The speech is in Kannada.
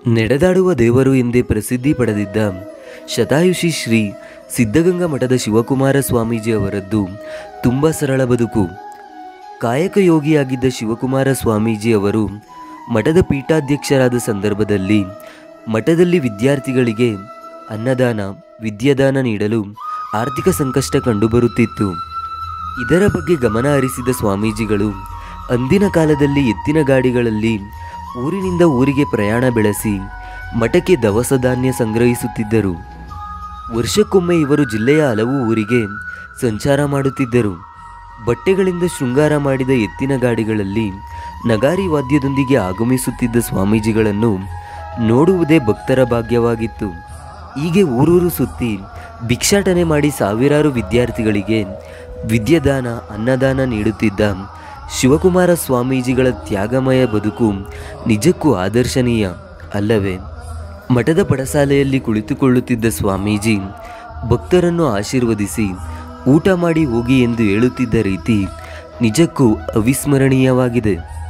ನಡೆದಾಡುವ ದೇವರು ಎಂದೇ ಪ್ರಸಿದ್ಧಿ ಪಡೆದಿದ್ದ ಶತಾಯುಷಿ ಶ್ರೀ ಸಿದ್ಧಗಂಗಾ ಮಠದ ಶಿವಕುಮಾರ ಸ್ವಾಮೀಜಿ ಅವರದ್ದು ತುಂಬ ಸರಳ ಬದುಕು. ಕಾಯಕ ಯೋಗಿಯಾಗಿದ್ದ ಶಿವಕುಮಾರ ಸ್ವಾಮೀಜಿ ಅವರು ಮಠದ ಪೀಠಾಧ್ಯಕ್ಷರಾದ ಸಂದರ್ಭದಲ್ಲಿ ಮಠದಲ್ಲಿ ವಿದ್ಯಾರ್ಥಿಗಳಿಗೆ ಅನ್ನದಾನ, ವಿದ್ಯಾದಾನ ನೀಡಲು ಆರ್ಥಿಕ ಸಂಕಷ್ಟ ಕಂಡುಬರುತ್ತಿತ್ತು. ಇದರ ಬಗ್ಗೆ ಗಮನ ಹರಿಸಿದ ಸ್ವಾಮೀಜಿಗಳು ಅಂದಿನ ಕಾಲದಲ್ಲಿ ಎತ್ತಿನ ಗಾಡಿಗಳಲ್ಲಿ ಊರಿನಿಂದ ಊರಿಗೆ ಪ್ರಯಾಣ ಬೆಳೆಸಿ ಮಠಕ್ಕೆ ದವಸ ಧಾನ್ಯ ಸಂಗ್ರಹಿಸುತ್ತಿದ್ದರು. ವರ್ಷಕ್ಕೊಮ್ಮೆ ಇವರು ಜಿಲ್ಲೆಯ ಹಲವು ಊರಿಗೆ ಸಂಚಾರ ಮಾಡುತ್ತಿದ್ದರು. ಬಟ್ಟೆಗಳಿಂದ ಶೃಂಗಾರ ಮಾಡಿದ ಎತ್ತಿನ ಗಾಡಿಗಳಲ್ಲಿ ನಗಾರಿ ವಾದ್ಯದೊಂದಿಗೆ ಆಗಮಿಸುತ್ತಿದ್ದ ಸ್ವಾಮೀಜಿಗಳನ್ನು ನೋಡುವುದೇ ಭಕ್ತರ ಭಾಗ್ಯವಾಗಿತ್ತು. ಹೀಗೆ ಊರೂರು ಸುತ್ತಿ ಭಿಕ್ಷಾಟನೆ ಮಾಡಿ ಸಾವಿರಾರು ವಿದ್ಯಾರ್ಥಿಗಳಿಗೆ ವಿದ್ಯಾದಾನ, ಅನ್ನದಾನ ನೀಡುತ್ತಿದ್ದ ಶಿವಕುಮಾರ ಸ್ವಾಮೀಜಿಗಳ ತ್ಯಾಗಮಯ ಬದುಕು ನಿಜಕ್ಕೂ ಆದರ್ಶನೀಯ ಅಲ್ಲವೇ? ಮಠದ ಪಡಸಾಲೆಯಲ್ಲಿ ಕುಳಿತುಕೊಳ್ಳುತ್ತಿದ್ದ ಸ್ವಾಮೀಜಿ ಭಕ್ತರನ್ನು ಆಶೀರ್ವದಿಸಿ ಊಟ ಮಾಡಿ ಹೋಗಿ ಎಂದು ಹೇಳುತ್ತಿದ್ದ ರೀತಿ ನಿಜಕ್ಕೂ ಅವಿಸ್ಮರಣೀಯವಾಗಿದೆ.